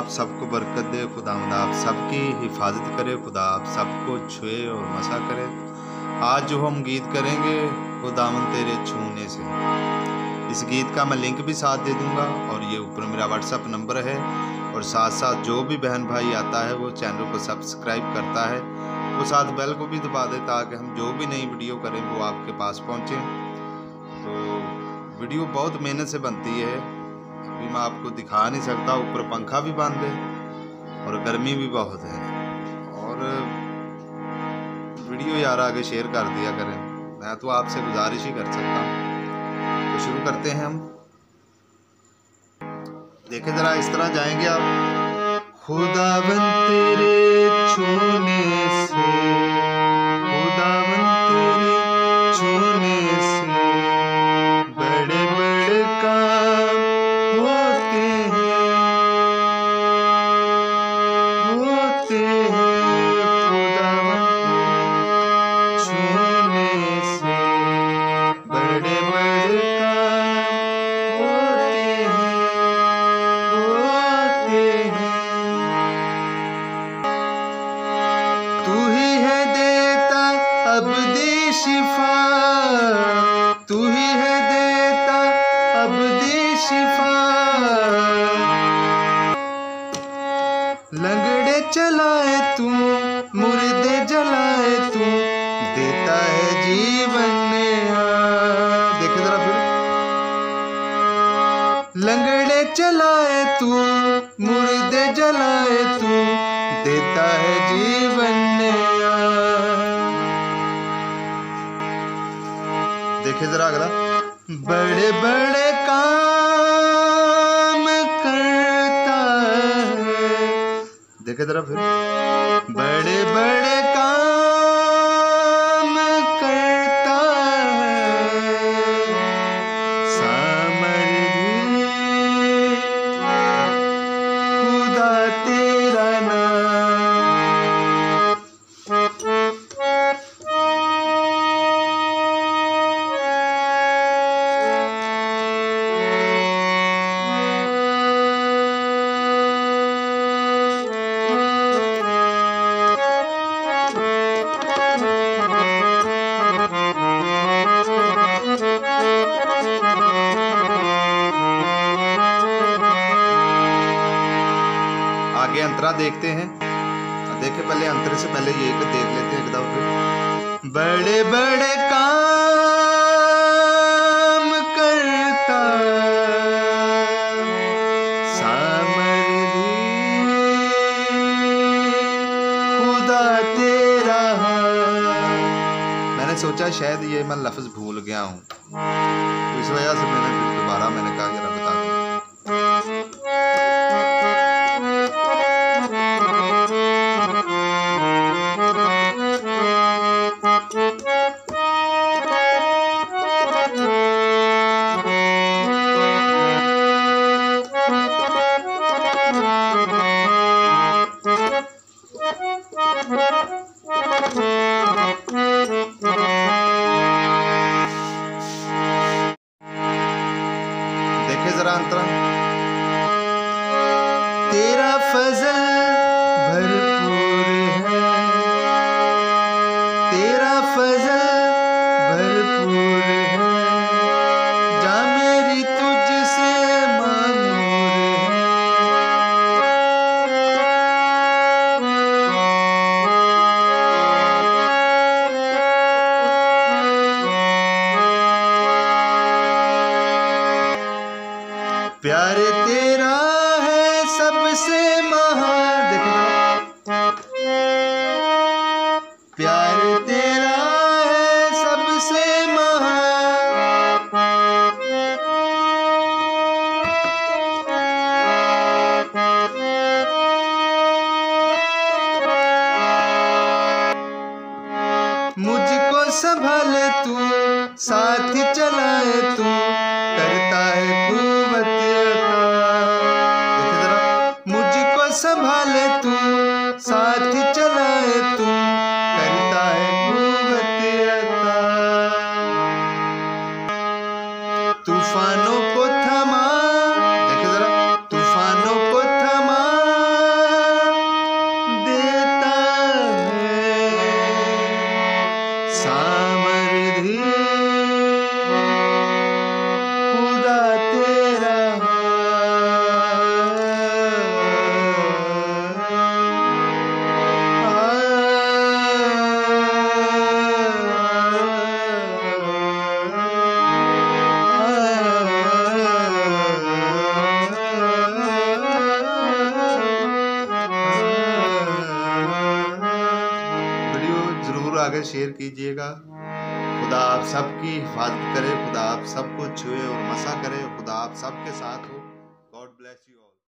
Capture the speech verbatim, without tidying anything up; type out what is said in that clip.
आप सबको बरकत दे, खुदावंद आप सबकी हिफाजत करे, खुदा आप सबको छुए और मसा करे। आज जो हम गीत करेंगे खुदावंद तेरे छूने से, इस गीत का मैं लिंक भी साथ दे दूंगा और ये ऊपर मेरा व्हाट्सएप नंबर है। और साथ साथ जो भी बहन भाई आता है वो चैनल को सब्सक्राइब करता है, वो साथ बेल को भी दबा दे ताकि हम जो भी नई वीडियो करें वो आपके पास पहुँचे। तो वीडियो बहुत मेहनत से बनती है, अभी मैं आपको दिखा नहीं सकता। ऊपर पंखा भी बंद है और गर्मी भी बहुत है। और वीडियो यार आगे शेयर कर दिया करें, मैं तो आपसे गुजारिश ही कर सकता हूँ। तो शुरू करते हैं हम। देखें जरा, इस तरह जाएंगे आप। खुदावंद तेरे छूने से, खुदावंद तेरे छूने से बड़े बड़े काम होते हैं, होते हैं। खुदावंद तेरे छूने से बड़े बड़े काम होते हैं, होते हैं। तू ही है देता अब दे शिफा, तू ही है देता अब दे शिफा। लंगड़े चलाए तू, मुर्दे जलाए तू, देता है जीवन नया। देखे जरा फिर। लंगड़े चलाए तू, मुर्दे जलाए तू, देता है जीवन नया। देखे जरा अगला। बड़े बड़े काम करता है, देखे जरा फिर। बड़े बड़े काम करता है, सामर्थी खुदा तेरा नाम। आगे अंतरा देखते हैं। देखे पहले अंतरे से पहले ये देख लेते हैं एकदम। बड़े बड़े काम करता सामर्थी खुदा तेरा। मैंने सोचा शायद ये मैं लफ्ज भूल गया हूँ, तो इस वजह से मैंने फिर दोबारा मैंने कहा जरा बता दूं। देखे जरा अंतरा। तेरा फजल भरपूर है, तेरा फजल भरपूर है, जा मेरी तुझसे मांगूर है। प्यारे तेरा है सबसे महान, देखो प्यारे तेरा है सबसे महान। मुझको संभाले तू, साथ चलाए तू, करता है कुव्वत अता। देखे जरा। मुझको संभाले तू, साथ चलाए तू, करता है कुव्वत अता। तूफानों को थमा, देखे जरा। तूफानों को थमा आगे शेयर कीजिएगा। खुदा आप सबकी हिफाजत करे, खुदा आप सबको छुए और मसा करे, खुदा आप सबके साथ